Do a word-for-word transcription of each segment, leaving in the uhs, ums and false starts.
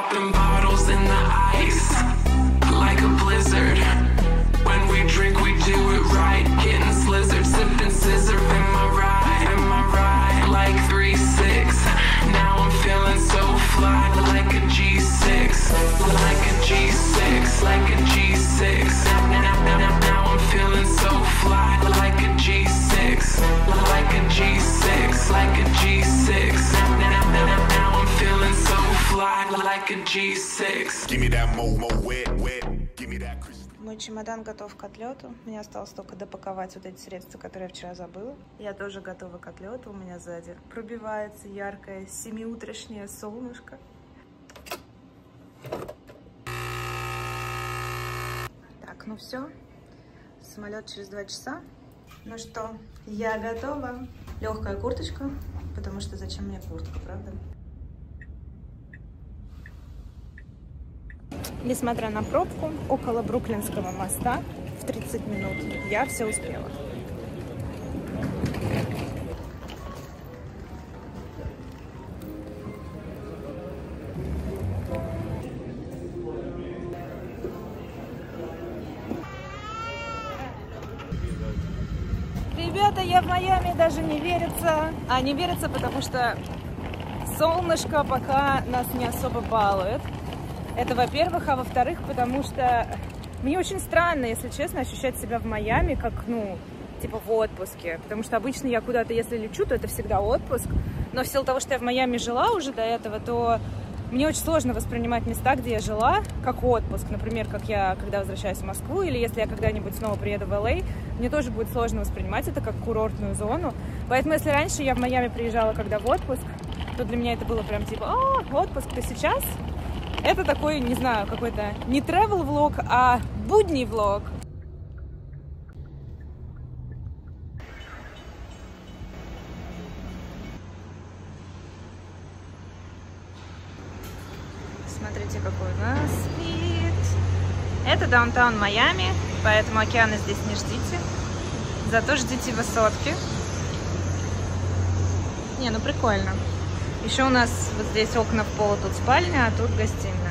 Popping bottles in the ice, like a blizzard. When we drink, we do it right. Getting slizzard, sipping scissor. Am I right? Am I right? Like three six. Now I'm feeling so fly, like a G six, like a G six, like a G six. Now, now, now, now I'm feeling so fly, like a G six, like a G six, like a G six. Now, now, now, now I'm feeling so fly, like a G six. Give me that mo mo wet wet. Give me that. Мой чемодан готов к отлету. Мне осталось только допаковать вот эти средства, которые я вчера забыла. Я тоже готова к отлету. У меня сзади пробивается яркое семиутрешнее солнышко. Так, ну все. Самолет через два часа. Ну что, я готова. Легкая курточка, потому что зачем мне куртка, правда? Несмотря на пробку около Бруклинского моста в тридцать минут, я все успела. Ребята, я в Майами, даже не верится. А не верится, потому что солнышко пока нас не особо балует. Это, во-первых, а во-вторых, потому что мне очень странно, если честно, ощущать себя в Майами как, ну, типа в отпуске. Потому что обычно я куда-то, если лечу, то это всегда отпуск. Но в силу того, что я в Майами жила уже до этого, то мне очень сложно воспринимать места, где я жила, как отпуск. Например, как я, когда возвращаюсь в Москву, или если я когда-нибудь снова приеду в Эл Эй, мне тоже будет сложно воспринимать это как курортную зону. Поэтому, если раньше я в Майами приезжала, когда в отпуск, то для меня это было прям типа, а, отпуск, то сейчас... Это такой, не знаю, какой-то не travel влог, а будний влог. Смотрите, какой у нас вид. Это даунтаун Майами, поэтому океана здесь не ждите. Зато ждите высотки. Не, ну прикольно. Еще у нас вот здесь окна в пол, тут спальня, а тут гостиная.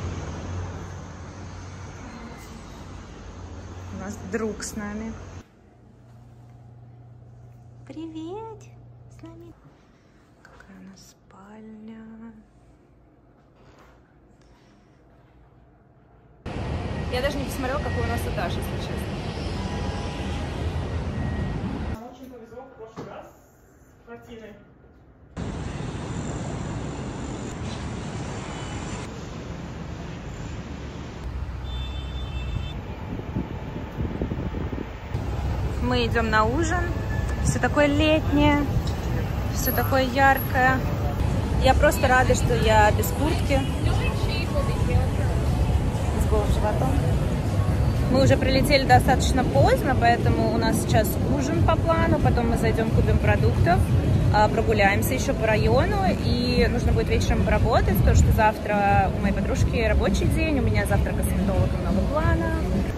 У нас друг с нами. Привет! С нами. Какая у нас спальня. Я даже не посмотрела, какой у нас этаж, если честно. Нам очень повезло в прошлый раз с квартирой. Мы идем на ужин. Все такое летнее, все такое яркое. Я просто рада, что я без куртки, с голым животом. Мы уже прилетели достаточно поздно, поэтому у нас сейчас ужин по плану. Потом мы зайдем, купим продуктов, прогуляемся еще по району. И нужно будет вечером поработать, потому что завтра у моей подружки рабочий день. У меня завтра косметолог, много планов.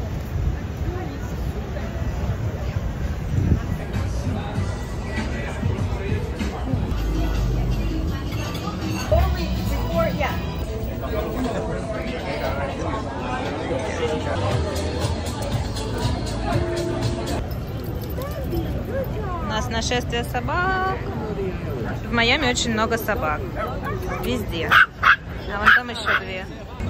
У нас нашествие собак. В Майами очень много собак. Везде. А вон там еще две.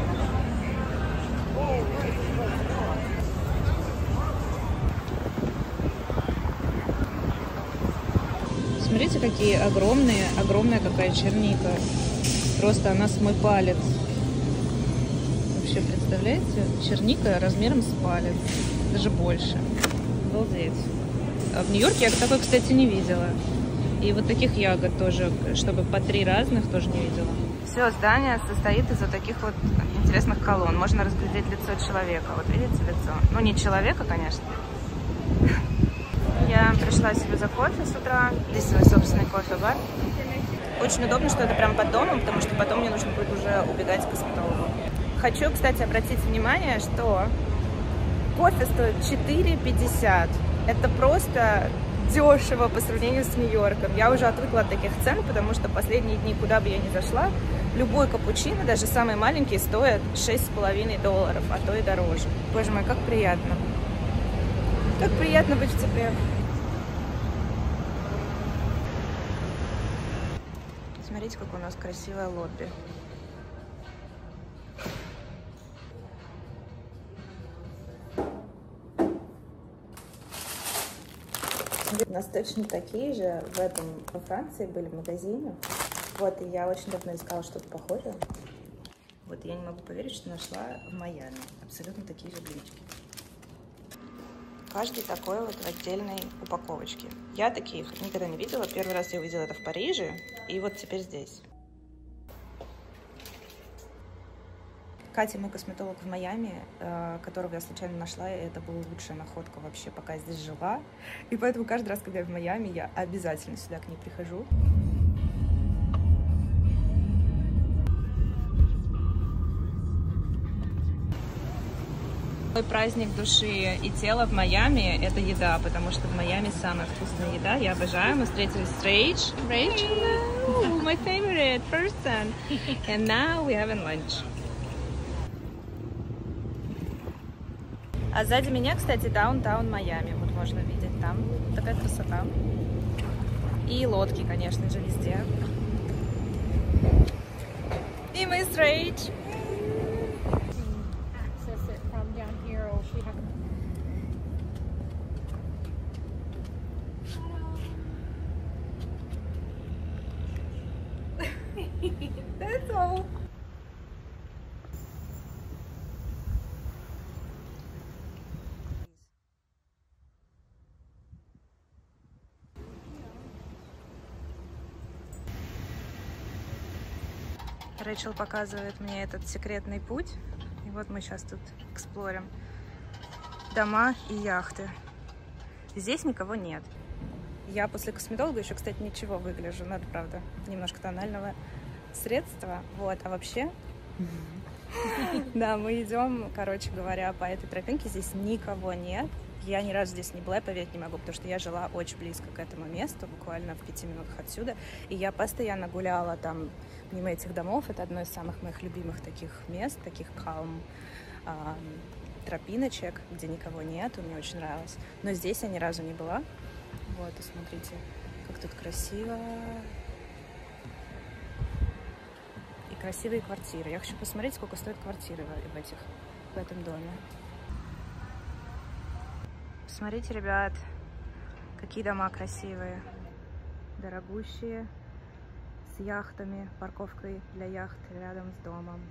Смотрите, какие огромные, огромная какая черника. Просто она с мой палец. Вообще, представляете? Черника размером с палец. Даже больше. Обалдеть. А в Нью-Йорке я такой, кстати, не видела. И вот таких ягод тоже, чтобы по три разных, тоже не видела. Все здание состоит из вот таких вот интересных колонн. Можно разглядеть лицо человека. Вот видите лицо? Ну, не человека, конечно. Я пришла себе за кофе с утра. Здесь свой собственный кофе-бар. Очень удобно, что это прям под домом, потому что потом мне нужно будет уже убегать к косметологу. Хочу, кстати, обратить внимание, что кофе стоит четыре пятьдесят. Это просто дешево по сравнению с Нью-Йорком. Я уже отвыкла от таких цен, потому что последние дни, куда бы я ни зашла, Любой капучино, даже самый маленький, стоит шесть с половиной долларов, а то и дороже. Боже мой, как приятно. Как приятно быть в тепле. Смотрите, как у нас красивое лобби. У нас точно такие же в этом, во Франции были в магазине. Вот, и я очень давно искала что-то похожее. Вот, я не могу поверить, что нашла в Майами абсолютно такие же блинчики. Каждый такой вот в отдельной упаковочке. Я таких никогда не видела. Первый раз я увидела это в Париже, и вот теперь здесь. Катя, мой косметолог в Майами, которого я случайно нашла, и это была лучшая находка вообще, пока я здесь жила. И поэтому каждый раз, когда я в Майами, я обязательно сюда к ней прихожу. Мой праздник души и тела в Майами — это еда, потому что в Майами самая вкусная еда. Я обожаю. Мы встретились с Рейч. Рейч, hello, my favorite person. And now we having lunch. А сзади меня, кстати, даунтаун Майами. Вот можно видеть там. Такая красота. И лодки, конечно же, везде. И мы с Рейч. That's all. Рэйчел показывает мне этот секретный путь. И вот мы сейчас тут эксплорим дома и яхты. Здесь никого нет. Я после косметолога еще, кстати, ничего выгляжу. Надо, правда, немножко тонального средства. Вот, а вообще... Да, мы идем, короче говоря, по этой тропинке. Здесь никого нет. Я ни разу здесь не была, поверить не могу, потому что я жила очень близко к этому месту, буквально в пяти минутах отсюда. И я постоянно гуляла там мимо этих домов. Это одно из самых моих любимых таких мест, таких calm э, тропиночек, где никого нету. Мне очень нравилось. Но здесь я ни разу не была. Вот, и смотрите, как тут красиво. И красивые квартиры. Я хочу посмотреть, сколько стоят квартиры в, этих, в этом доме. Смотрите, ребят, какие дома красивые. Дорогущие, с яхтами, парковкой для яхт рядом с домом.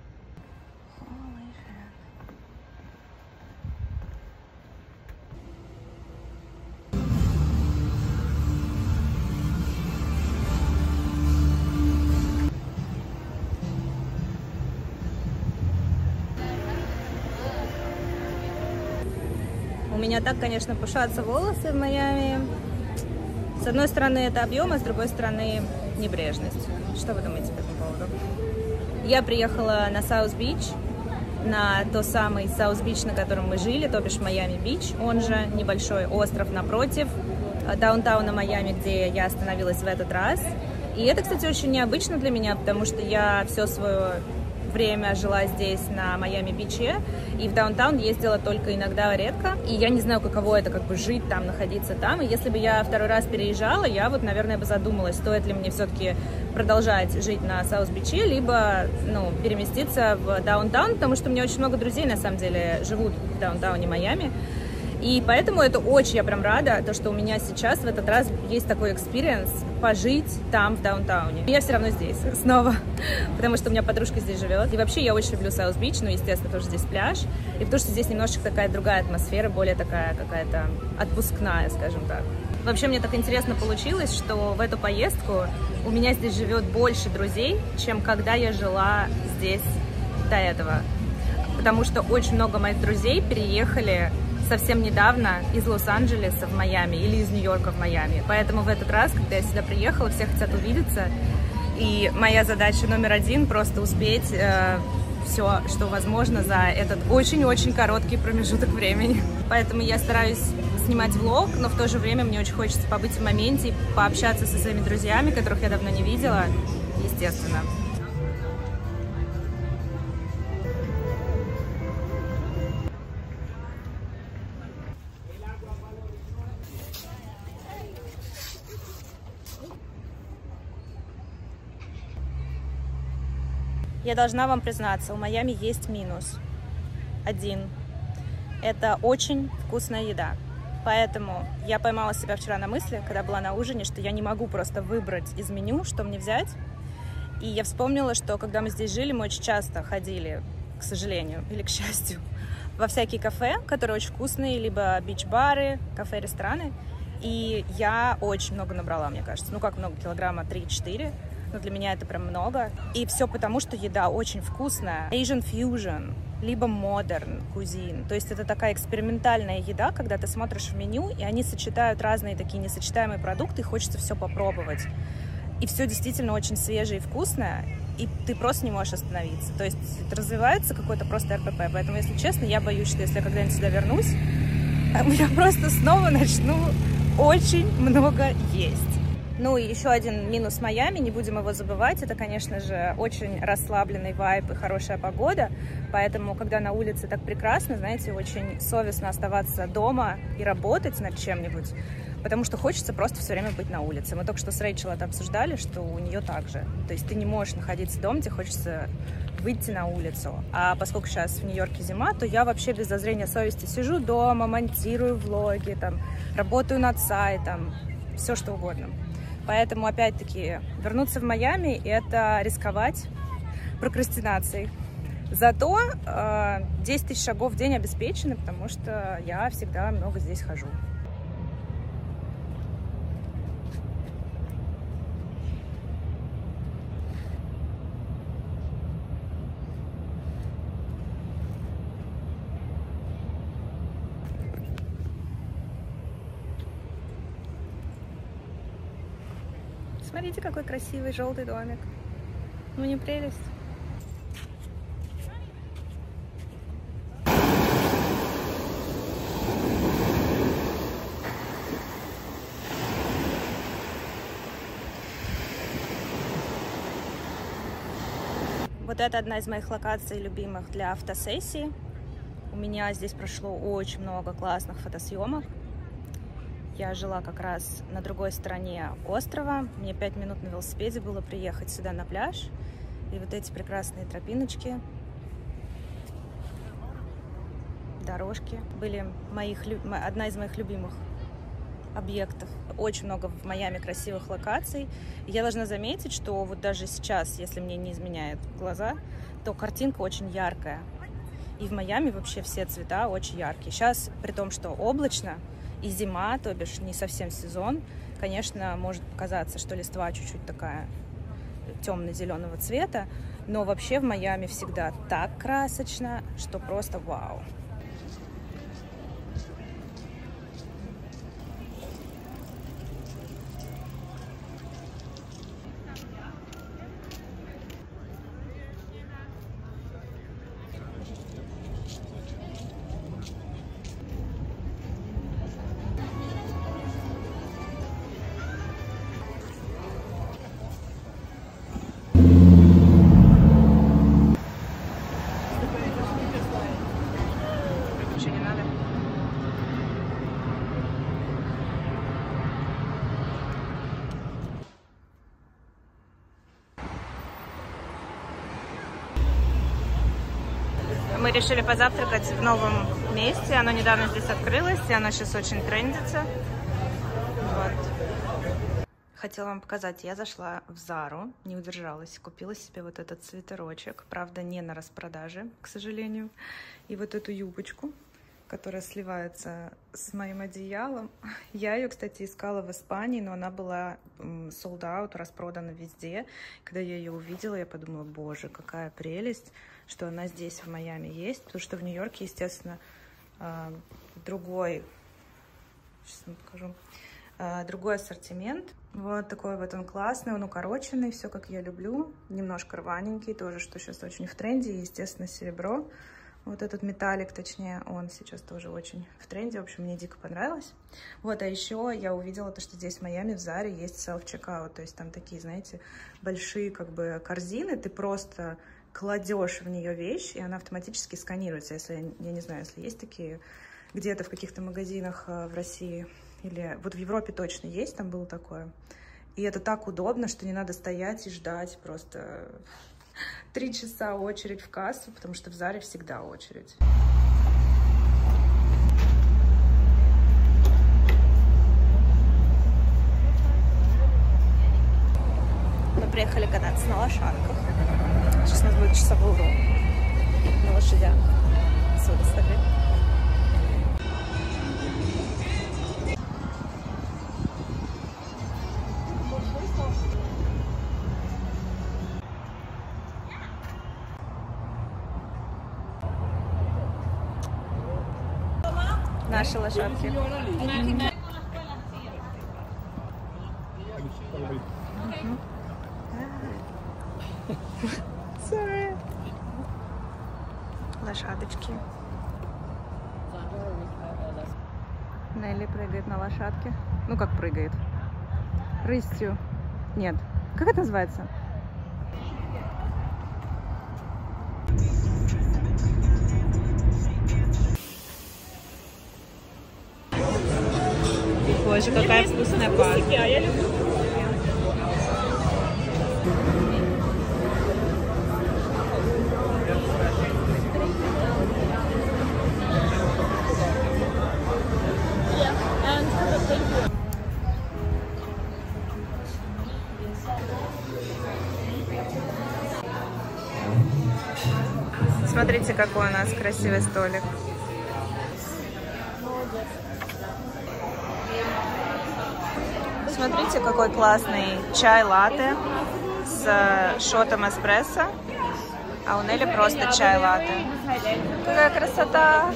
У меня так, конечно, пушатся волосы в Майами. С одной стороны, это объем, а с другой стороны, небрежность. Что вы думаете по этому поводу? Я приехала на Саус-Бич, на тот самый Саус-Бич, на котором мы жили, то бишь Майами-Бич, он же небольшой остров напротив даунтауна Майами, где я остановилась в этот раз. И это, кстати, очень необычно для меня, потому что я все свое время жила здесь, на Майами-Биче, и в даунтаун ездила только иногда, редко, и я не знаю, каково это, как бы жить там, находиться там, и если бы я второй раз переезжала, я вот, наверное, бы задумалась, стоит ли мне все-таки продолжать жить на Саус-Биче, либо, ну, переместиться в даунтаун, потому что у меня очень много друзей, на самом деле, живут в даунтауне Майами. И поэтому это очень, я прям рада, то, что у меня сейчас в этот раз есть такой экспириенс пожить там, в даунтауне. И я все равно здесь снова, потому что у меня подружка здесь живет. И вообще я очень люблю Саус-Бич, ну, естественно, тоже здесь пляж. И потому что здесь немножечко такая другая атмосфера, более такая какая-то отпускная, скажем так. Вообще мне так интересно получилось, что в эту поездку у меня здесь живет больше друзей, чем когда я жила здесь до этого. Потому что очень много моих друзей переехали совсем недавно из Лос-Анджелеса в Майами или из Нью-Йорка в Майами. Поэтому в этот раз, когда я сюда приехала, все хотят увидеться. И моя задача номер один — просто успеть э, все, что возможно за этот очень-очень короткий промежуток времени. Поэтому я стараюсь снимать влог, но в то же время мне очень хочется побыть в моменте, пообщаться со своими друзьями, которых я давно не видела, естественно. Я должна вам признаться, у Майами есть минус. Один. Это очень вкусная еда. Поэтому я поймала себя вчера на мысли, когда была на ужине, что я не могу просто выбрать из меню, что мне взять. И я вспомнила, что когда мы здесь жили, мы очень часто ходили, к сожалению или к счастью, во всякие кафе, которые очень вкусные, либо бич-бары, кафе-рестораны. И я очень много набрала, мне кажется. Ну как много, килограмма три-четыре. Но для меня это прям много. И все потому, что еда очень вкусная. Asian fusion, либо modern cuisine. То есть это такая экспериментальная еда, когда ты смотришь в меню, и они сочетают разные такие несочетаемые продукты, и хочется все попробовать. И все действительно очень свежее и вкусное, и ты просто не можешь остановиться. То есть развивается какой-то просто эр пэ пэ. Поэтому, если честно, я боюсь, что если я когда-нибудь сюда вернусь, я просто снова начну очень много есть. Ну и еще один минус Майами, не будем его забывать, это, конечно же, очень расслабленный вайб и хорошая погода, поэтому, когда на улице так прекрасно, знаете, очень совестно оставаться дома и работать над чем-нибудь, потому что хочется просто все время быть на улице. Мы только что с Рэйчел это обсуждали, что у нее так же, то есть ты не можешь находиться дома, тебе хочется выйти на улицу, а поскольку сейчас в Нью-Йорке зима, то я вообще без зазрения совести сижу дома, монтирую влоги, там, работаю над сайтом, все что угодно. Поэтому, опять-таки, вернуться в Майами – это рисковать прокрастинацией. Зато э, десять тысяч шагов в день обеспечены, потому что я всегда много здесь хожу. Смотрите, какой красивый желтый домик. Ну, не прелесть? Вот это одна из моих локаций любимых для фотосессии. У меня здесь прошло очень много классных фотосъемок. Я жила как раз на другой стороне острова. Мне пять минут на велосипеде было приехать сюда на пляж. И вот эти прекрасные тропиночки, дорожки были моих, одна из моих любимых объектов. Очень много в Майами красивых локаций. И я должна заметить, что вот даже сейчас, если мне не изменяют глаза, то картинка очень яркая. И в Майами вообще все цвета очень яркие. Сейчас, при том, что облачно, и зима, то бишь не совсем сезон, конечно, может показаться, что листва чуть-чуть такая темно-зеленого цвета, но вообще в Майами всегда так красочно, что просто вау. Мы решили позавтракать в новом месте. Оно недавно здесь открылось, и оно сейчас очень трендится. Вот. Хотела вам показать. Я зашла в Зару, не удержалась. Купила себе вот этот свитерочек. Правда, не на распродаже, к сожалению. И вот эту юбочку, которая сливается с моим одеялом. Я ее, кстати, искала в Испании, но она была sold out, распродана везде. Когда я ее увидела, я подумала, боже, какая прелесть, что она здесь, в Майами, есть. Потому что в Нью-Йорке, естественно, другой, сейчас вам покажу, другой ассортимент. Вот такой вот он классный, он укороченный, все как я люблю. Немножко рваненький, тоже, что сейчас очень в тренде. Естественно, серебро. Вот этот металлик, точнее, он сейчас тоже очень в тренде. В общем, мне дико понравилось. Вот, а еще я увидела то, что здесь в Майами, в Заре, есть селф-чекаут. То есть там такие, знаете, большие как бы корзины. Ты просто кладешь в нее вещь, и она автоматически сканируется. Если, я не знаю, если есть такие где-то в каких-то магазинах в России, или вот в Европе точно есть, там было такое. И это так удобно, что не надо стоять и ждать просто. Три часа очередь в кассу, потому что в Заре всегда очередь. Мы приехали кататься на лошадках. Сейчас у нас будет часовой урок на лошадях с Выставки. Наши лошадки. Sorry. Лошадочки. Нелли прыгает на лошадке. Ну как прыгает? Рысью. Нет. Как это называется? Боже, какая вкусная паста. А я люблю. Смотрите, какой у нас красивый столик. Смотрите, какой классный чай-латте с шотом эспрессо. А у Нелли просто чай-латте. Какая красота!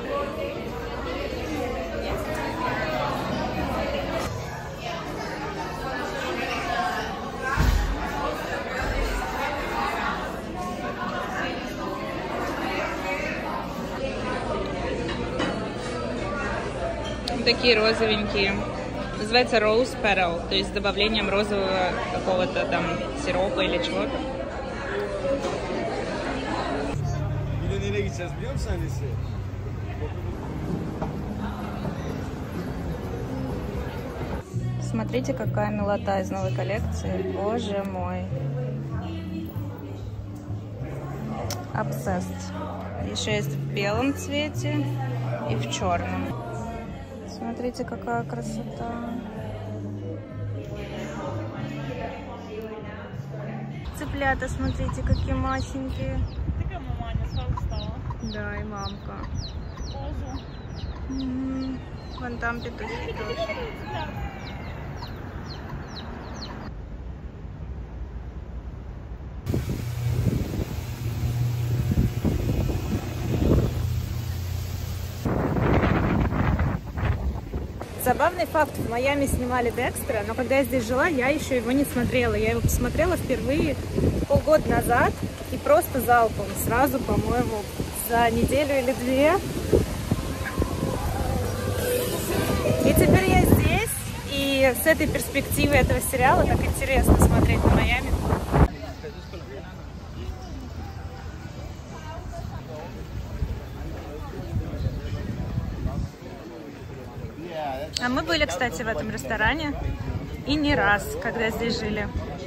Такие розовенькие. Называется Rose Petal, то есть с добавлением розового какого-то там сиропа или чего-то. Смотрите, какая милота из новой коллекции. Боже мой. Obsessed. Еще есть в белом цвете и в черном. Смотрите, какая красота. Цыплята, смотрите, какие масенькие. Такая маманя сразу встала. Да, и мамка. Позу. Угу. Вон там петухи тоже. Забавный факт, в Майами снимали Декстера, но когда я здесь жила, я еще его не смотрела. Я его посмотрела впервые полгода назад и просто залпом, сразу, по-моему, за неделю или две. И теперь я здесь, и с этой перспективы этого сериала так интересно смотреть на Майами. А мы были, кстати, в этом ресторане и не раз, когда здесь жили.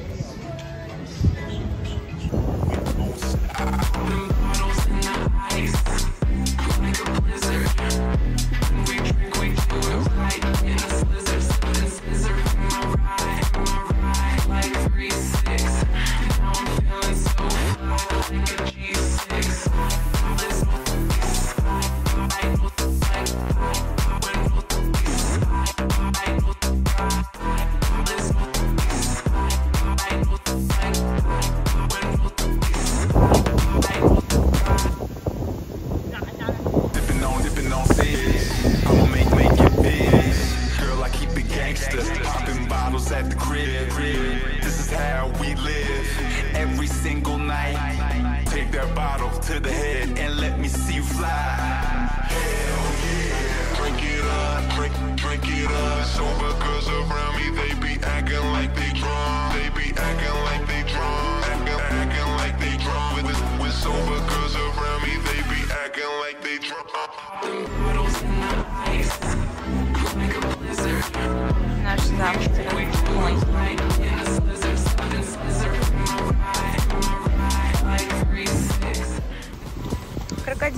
Наш завтрак. Ой.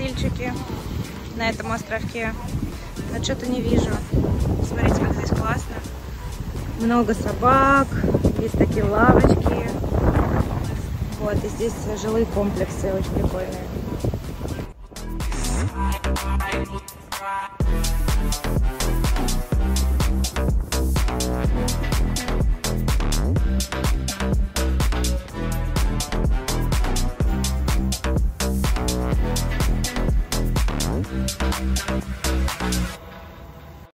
магазинчики на этом островке. Но что-то не вижу. Смотрите, как здесь классно. Много собак, есть такие лавочки. Вот, и здесь жилые комплексы очень прикольные.